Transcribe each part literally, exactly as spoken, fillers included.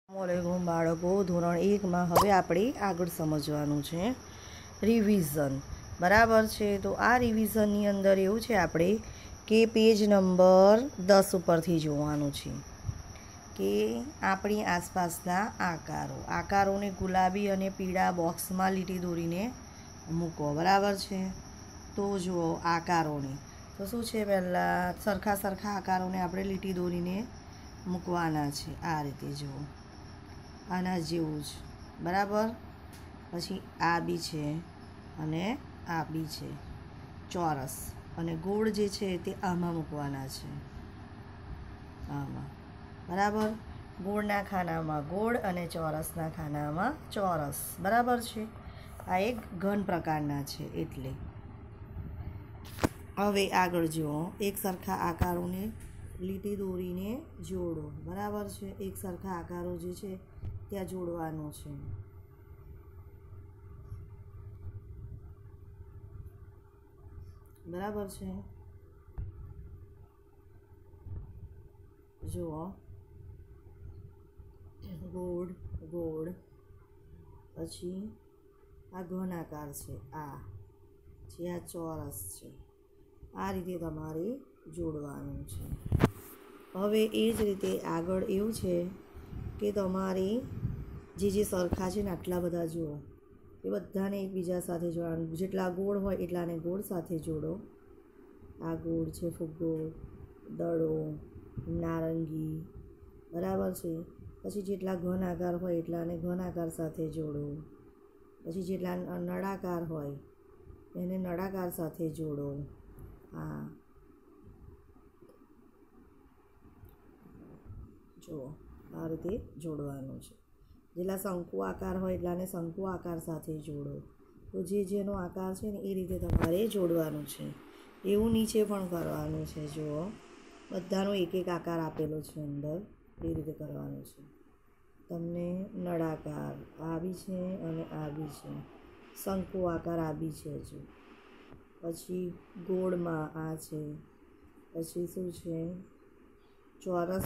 अस्सलाम बाळको ધોરણ એકમાં હવે આપણે આગળ સમજવાનું છે રિવિઝન બરાબર છે। તો આ રિવિઝનની અંદર એવું છે આપણે કે પેજ નંબર દસ ઉપરથી જોવાનું છે કે આપણી આસપાસના આકારો આકારોને ગુલાબી અને પીળા બોક્સમાં લીટી દોરીને મૂકો બરાબર છે। તો જુઓ આકારોને તો શું છે પહેલાં સરખા સરખા આકારોને આપણે લીટી દોરીને મૂકવાના છે આ રીતે જુઓ આના જેવું જ બરાબર। પછી આ બી છે અને આ બી છે ચોરસ અને ગોળ જે છે તે આમાં મૂકવાના છે આમાં બરાબર। ગોળના ખાનામાં ગોળ અને ચોરસના ખાનામાં ચોરસ બરાબર છે। આ એક ઘન પ્રકારના છે એટલે હવે આગળ જુઓ એક સરખા આકારોને લીટી દોરીને જોડો બરાબર છે। એક સરખા આકારો જે છે ત્યાં જોડવાનું છે બરાબર છે। જુઓ ગોળ ગોળ પછી આ ઘન આકાર છે આ જે આ ચોરસ છે આ રીતે તમારે જોડવાનું છે। હવે એ જ રીતે આગળ એવું છે કે તમારે જે જે સરખા છે ને આટલા બધા જુઓ એ બધાને એકબીજા સાથે જોડવાનું જેટલા ગોળ હોય એટલાને ગોળ સાથે જોડો આ ગોળ છે ફુગ્ગો દડો નારંગી બરાબર છે। પછી જેટલા ઘન આકાર હોય એટલાને ઘન આકાર સાથે જોડો પછી જેટલા નળાકાર હોય એને નળાકાર સાથે જોડો હા જુઓ આ રીતે જોડવાનું છે। જેટલા શંકુ આકાર હોય એટલાને શંકુ આકાર સાથે જોડો તો જે જેનો આકાર છે ને એ રીતે તમારે જોડવાનું છે। એવું નીચે પણ કરવાનું છે જુઓ બધાનો એક એક આકાર આપેલો છે અંદર એ રીતે કરવાનું છે। તમને નળાકાર આ બી છે અને આ બી છે શંકુ આકાર આ બી છે હજુ પછી ગોળમાં આ છે પછી શું છે ચોરસ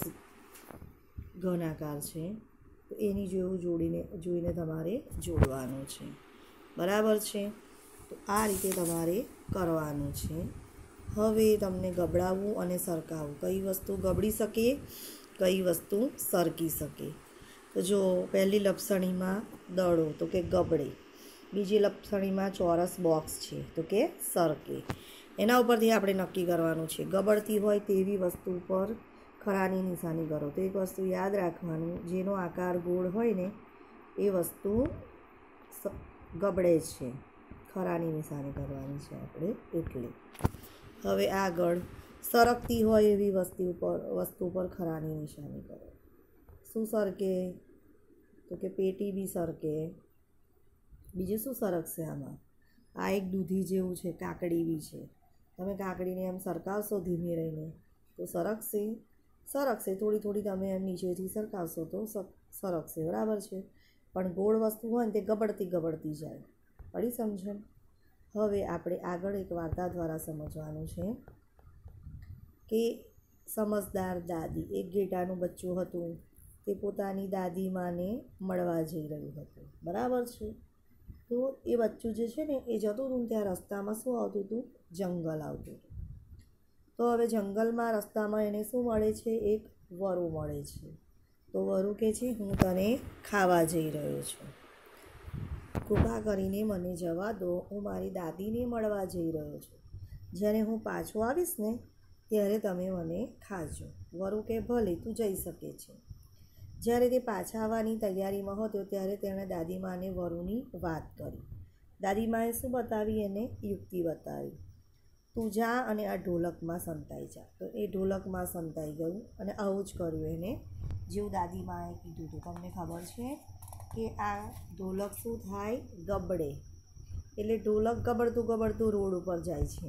ઘન આકાર છે તો એની જેવું જોડીને જોઈને તમારે જોડવાનું છે બરાબર છે। તો આ રીતે તમારે કરવાનું છે। હવે તમને ગબડાવવું અને સરકાવવું કઈ વસ્તુ ગબડી શકે કઈ વસ્તુ સરકી શકે તો જો પહેલી લપસણીમાં દડો તો કે ગબડે બીજી લપસણીમાં ચોરસ બોક્સ છે તો કે સરકે એના ઉપરથી આપણે નક્કી કરવાનું છે ગબડતી હોય તેવી વસ્તુ પર ખરાની નિશાની કરો તો એક વસ્તુ યાદ રાખવાનું જેનો આકાર ગોળ હોય ને એ વસ્તુ ગબડે છે ખરાની નિશાની કરવાની છે આપણે એટલે હવે આગળ સરકતી હોય એવી વસ્તુ પર વસ્તુ પર ખરાની નિશાની કરો શું સરકે તો કે પેટી બી સરકે બીજું શું સરકશે આમાં આ એક દૂધી જેવું છે કાકડી બી છે તમે કાકડીને એમ સરકાવશો ધીમે રહીને તો સરકશે સરકશે થોડી થોડી તમે એમ નીચેથી સરકાવશો તો સરકશે બરાબર છે। પણ ગોળ વસ્તુ હોય ને તે ગબડતી ગબડતી જાય પડી સમજણ। હવે આપણે આગળ એક વાર્તા દ્વારા સમજવાનું છે કે સમજદાર દાદી એક ઘેટાનું બચ્ચું હતું તે પોતાની દાદીમાને મળવા જઈ રહ્યું હતું બરાબર છે। તો એ બચ્ચું જે છે ને એ જતું હતું ત્યાં રસ્તામાં શું આવતું હતું જંગલ આવતું હતું તો હવે જંગલમાં રસ્તામાં એને શું મળે છે એક વરુ મળે છે તો વરુ કહે છે હું તને ખાવા જઈ રહ્યો છું કૃપા કરીને મને જવા દો હું મારી દાદીને મળવા જઈ રહ્યો છું જ્યારે હું પાછો આવીશ ને ત્યારે તમે મને ખાજો। વરુ કે ભલે તું જઈ શકે છે। જ્યારે તે પાછા આવવાની તૈયારીમાં હતો ત્યારે તેણે દાદીમાને વરુની વાત કરી દાદીમાએ શું બતાવી એને યુક્તિ બતાવી તું જા અને આ ઢોલકમાં સંતાઈ જા તો એ ઢોલકમાં સંતાઈ ગયું અને આવું જ કર્યું એને જેવું દાદીમાએ કીધું હતું। તમને ખબર છે કે આ ઢોલક શું થાય ગબડે એટલે ઢોલક ગબડતું ગબડતું રોડ ઉપર જાય છે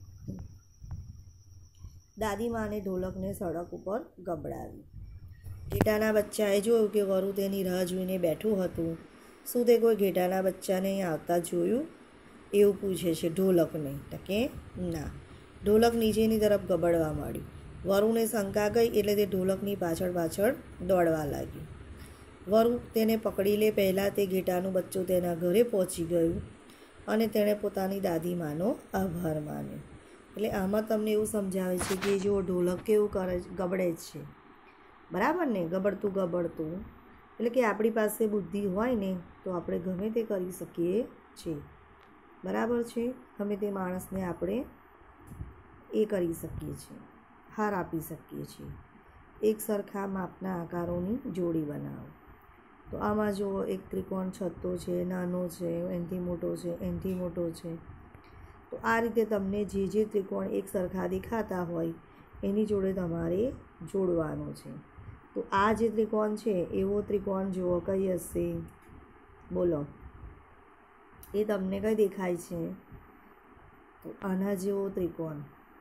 દાદીમાને ઢોલકને સડક ઉપર ગબડાવી ઘેટાના બચ્ચાએ જોયું કે વરુ તેની રાહ જોઈને બેઠું હતું શું તે કોઈ ઘેટાના બચ્ચાને અહીં આવતા જોયું એવું પૂછે છે ઢોલકને તો કે ના ઢોલક નીચેની તરફ ગબડવા માંડ્યું વરુને શંકા ગઈ એટલે તે ઢોલકની પાછળ પાછળ દોડવા લાગ્યું। વરુ તેને પકડી લે પહેલાં તે ઘેટાનું બચ્ચું તેના ઘરે પહોંચી ગયું અને તેણે પોતાની દાદીમાનો આભાર માન્યો. એટલે આમાં તમને એવું સમજાવે છે કે જો ઢોલક કેવું કરે ગબડે જ છે, બરાબર ને, ગબડતું ગબડતું. એટલે કે આપણી પાસે બુદ્ધિ હોય ને તો આપણે ગમે તે કરી શકીએ છીએ, બરાબર છે. ગમે તે માણસને આપણે એ કરી શકીએ છીએ, હાર આપી શકીએ છીએ. એક સરખા માપના આકારોની જોડી બનાવો. તો આમાં જુઓ, એક ત્રિકોણ છતો છે, નાનો છે, એનાથી મોટો છે, એનાથી મોટો છે. તો આ રીતે તમને જે જે ત્રિકોણ એક સરખા દેખાતા હોય એની જોડે તમારે જોડવાનું છે. તો આ જે ત્રિકોણ છે એવો ત્રિકોણ જુઓ કઈ હશે, બોલો, એ તમને કઈ દેખાય છે? તો આના જેવો ત્રિકોણ.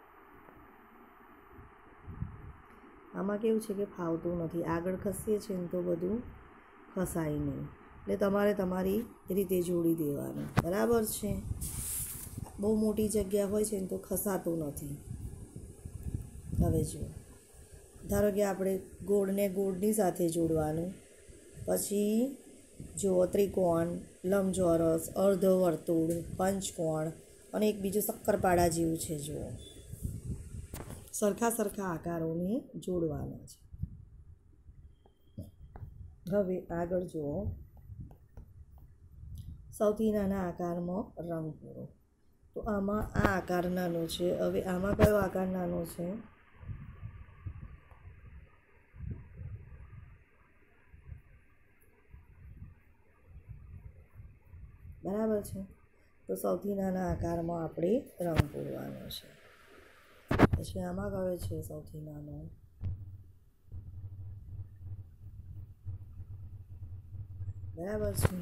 આમાં કેવું છે કે ફાવતું નથી, આગળ ખસીએ છીએ ને તો બધું ખસાય નહીં. એટલે તમારે તમારી રીતે જોડી દેવાનું, બરાબર છે. બહુ મોટી જગ્યા હોય છે ને તો ખસાતું નથી. હવે જુઓ, ધારો કે આપણે ગોળને ગોળની સાથે જોડવાનું, પછી જુઓ ત્રિકોણ, લંબચોરસ, અર્ધવર્તુળ, પંચકોણ અને એક બીજું શક્કરપાડા જેવું છે. જુઓ, સરખા સરખા આકારોને જોડવાના છે. હવે આગળ જુઓ, સૌથી નાના આકારમાં રંગ પૂરો. તો આમાં આ આકાર નાનો છે. હવે આમાં કયો આકાર નાનો છે? બરાબર છે. તો સૌથી નાના આકારમાં આપણે રંગ પૂરવાનો છે. પછી આમાં કયો છે સૌથી નાનો? બરાબર છે.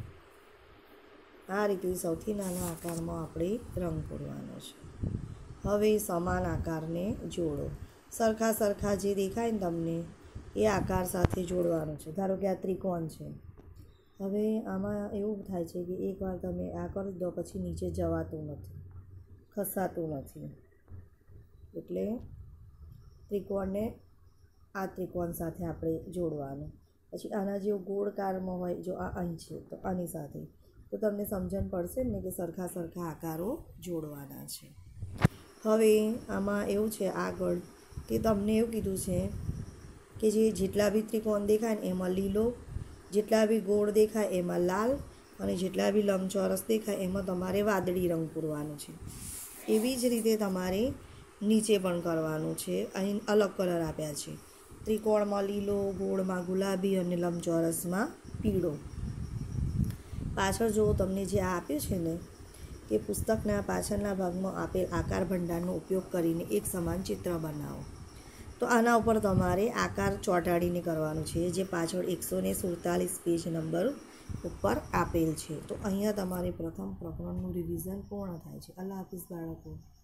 આ રીતે સૌથી નાના આકારમાં આપણે રંગ પૂરવાનો છે. હવે સમાન આકારને જોડો. સરખા સરખા જે દેખાય ને તમને એ આકાર સાથે જોડવાનું છે. ધારો કે આ ત્રિકોણ છે. હવે આમાં એવું થાય છે કે એકવાર તમે આ કરી દો પછી નીચે જવાતું નથી, ખસાતું નથી. એટલે ત્રિકોણને આ ત્રિકોણ સાથે આપણે જોડવાનું. પછી આના જેવો ગોળકારમાં હોય, જો આ અહીં છે તો આની સાથે, તો તમને સમજણ પડશે ને કે સરખા સરખા આકારો જોડવાના છે. હવે આમાં એવું છે આગળ કે તમને એવું કીધું છે કે જે જેટલા બી ત્રિકોણ દેખાય ને એમાં લીલો, જેટલા બી ગોળ દેખાય એમાં લાલ અને જેટલા બી લંબચોરસ દેખાય એમાં તમારે વાદળી રંગ પૂરવાનો છે. એવી જ રીતે તમારે નીચે પણ કરવાનું છે. અહીં અલગ કલર આપ્યા છે. ત્રિકોણમાં લીલો, ગોળમાં ગુલાબી અને લંબચોરસમાં પીળો. પાછળ જો તમને જે આ આપ્યું છે ને કે પુસ્તકના પાછળના ભાગમાં આપેલ આકાર ભંડારનો ઉપયોગ કરીને એક સમાન ચિત્ર બનાવો. તો આના ઉપર તમારે આકાર ચોંટાડીને કરવાનું છે, જે પાછળ એકસો ને સુડતાલીસ પેજ નંબર ઉપર આપેલ છે. તો અહીંયા તમારે પ્રથમ પ્રકરણનું રિવિઝન પૂર્ણ થાય છે. અલ્લાહ હાફિઝ બાળકો.